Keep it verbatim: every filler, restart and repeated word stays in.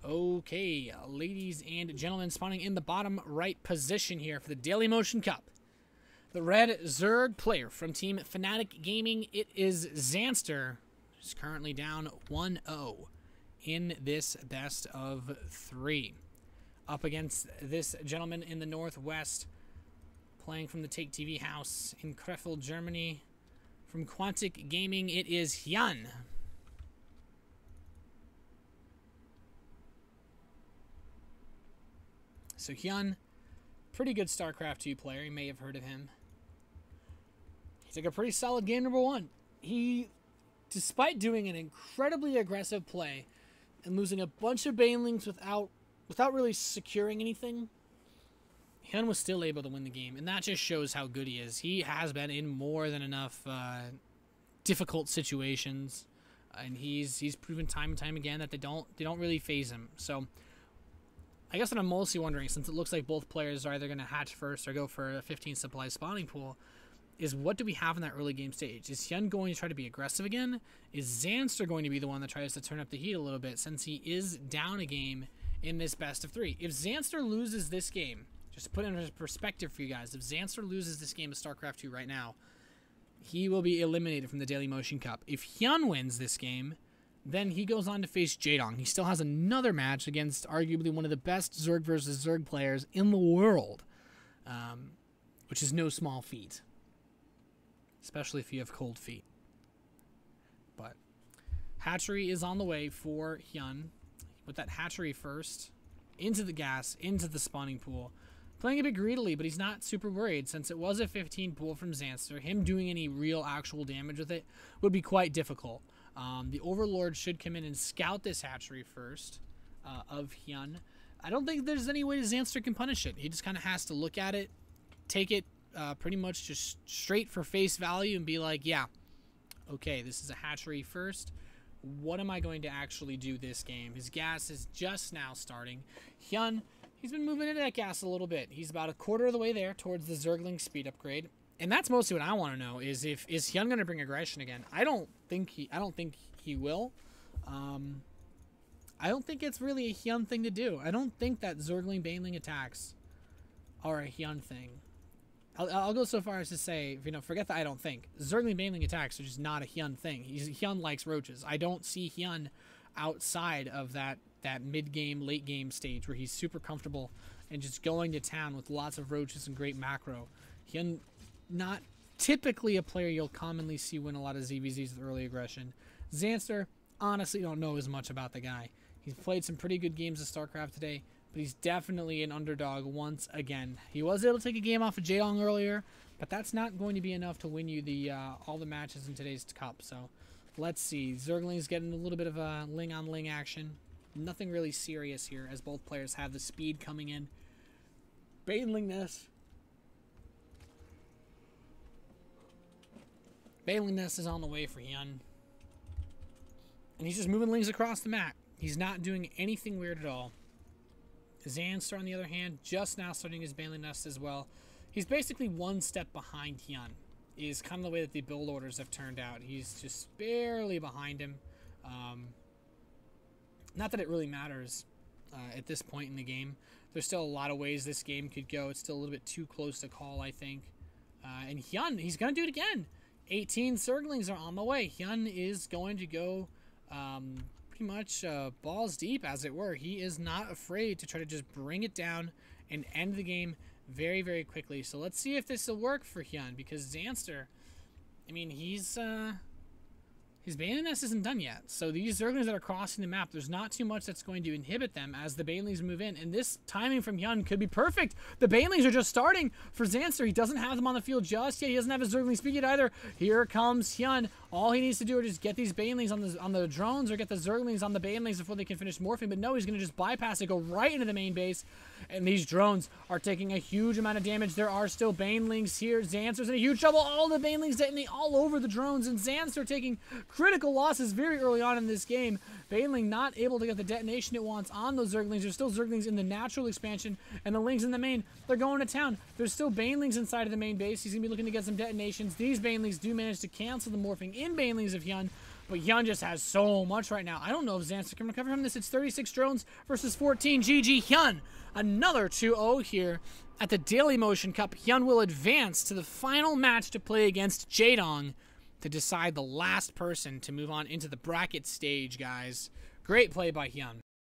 Okay, ladies and gentlemen, spawning in the bottom right position here for the Daily Motion Cup. The red Zerg player from Team Fnatic Gaming, it is Zanster, who's currently down one oh in this best of three. Up against this gentleman in the northwest, playing from the Take T V house in Krefeld, Germany. From Quantic Gaming, it is Hyun. So Hyun, pretty good StarCraft two player. You may have heard of him. He took a pretty solid game number one. He, despite doing an incredibly aggressive play and losing a bunch of banelings without without really securing anything, Hyun was still able to win the game, and that just shows how good he is. He has been in more than enough uh, difficult situations, and he's he's proven time and time again that they don't they don't really phase him. So I guess what I'm mostly wondering, since it looks like both players are either going to hatch first or go for a fifteen supply spawning pool, is what do we have in that early game stage? Is Hyun going to try to be aggressive again? Is Zanster going to be the one that tries to turn up the heat a little bit, since he is down a game in this best of three? If Zanster loses this game, just to put it into perspective for you guys, if Zanster loses this game of StarCraft two right now, he will be eliminated from the Daily Motion Cup. If Hyun wins this game, then he goes on to face Jaedong. He still has another match against arguably one of the best Zerg versus Zerg players in the world, um, which is no small feat, especially if you have cold feet. But hatchery is on the way for Hyun. With that hatchery first, into the gas, into the spawning pool. Playing a bit greedily, but he's not super worried, since it was a fifteen pool from Zanster. Him doing any real actual damage with it would be quite difficult. Um, the Overlord should come in and scout this hatchery first uh, of Hyun. I don't think there's any way Zanster can punish it. He just kind of has to look at it, take it uh, pretty much just straight for face value and be like, yeah, okay, this is a hatchery first. What am I going to actually do this game? His gas is just now starting. Hyun, he's been moving into that gas a little bit. He's about a quarter of the way there towards the Zergling speed upgrade. And that's mostly what I want to know, is if is Hyun going to bring aggression again? I don't think he I don't think he will. Um, I don't think it's really a Hyun thing to do. I don't think that Zergling Baneling attacks are a Hyun thing. I'll, I'll go so far as to say, you know, forget that I don't think. Zergling Baneling attacks are just not a Hyun thing. He's, Hyun likes roaches. I don't see Hyun outside of that, that mid-game, late-game stage where he's super comfortable and just going to town with lots of roaches and great macro. Hyun, not typically a player you'll commonly see win a lot of Z V Zs with early aggression. Zanster, honestly don't know as much about the guy. He's played some pretty good games of StarCraft today, but he's definitely an underdog once again. He was able to take a game off of Jaedong earlier, but that's not going to be enough to win you the uh, all the matches in today's cup. So let's see. Zergling's getting a little bit of a ling on ling action. Nothing really serious here, as both players have the speed coming in. Banelingness. Banelingness is on the way for Hyun. And he's just moving lings across the map. He's not doing anything weird at all. Zanster, on the other hand, just now starting his Banelingness as well. He's basically one step behind Hyun, is kind of the way that the build orders have turned out. He's just barely behind him. Um, not that it really matters uh, at this point in the game. There's still a lot of ways this game could go. It's still a little bit too close to call, I think. Uh, and Hyun, he's going to do it again. eighteen Zerglings are on the way. Hyun is going to go um, pretty much uh, balls deep, as it were. He is not afraid to try to just bring it down and end the game very, very quickly. So let's see if this will work for Hyun, because Zanster, I mean, he's... Uh, his Banelingness isn't done yet. So these Zerglings that are crossing the map, there's not too much that's going to inhibit them as the Banelings move in. And this timing from Hyun could be perfect. The Banelings are just starting for Zanster. He doesn't have them on the field just yet. He doesn't have his Zergling speed yet either. Here comes Hyun. All he needs to do is just get these Banelings on the on the drones, or get the Zerglings on the Banelings before they can finish morphing. But no, he's going to just bypass it, go right into the main base. And these drones are taking a huge amount of damage. There are still Banelings here. Zanster's in a huge trouble. All the Banelings detonate all over the drones. And Zanster taking critical losses very early on in this game. Baneling not able to get the detonation it wants on those Zerglings. There's still Zerglings in the natural expansion, and the Lings in the main, they're going to town. There's still Banelings inside of the main base. He's going to be looking to get some detonations. These Banelings do manage to cancel the morphing in Banelings of Hyun, But Hyun just has so much right now. I don't know if Xancer can recover from this. It's thirty-six drones versus fourteen. G G Hyun. Another two oh here at the Daily Motion Cup. Hyun will advance to the final match to play against Jaedong to decide the last person to move on into the bracket stage, guys. Great play by Hyun.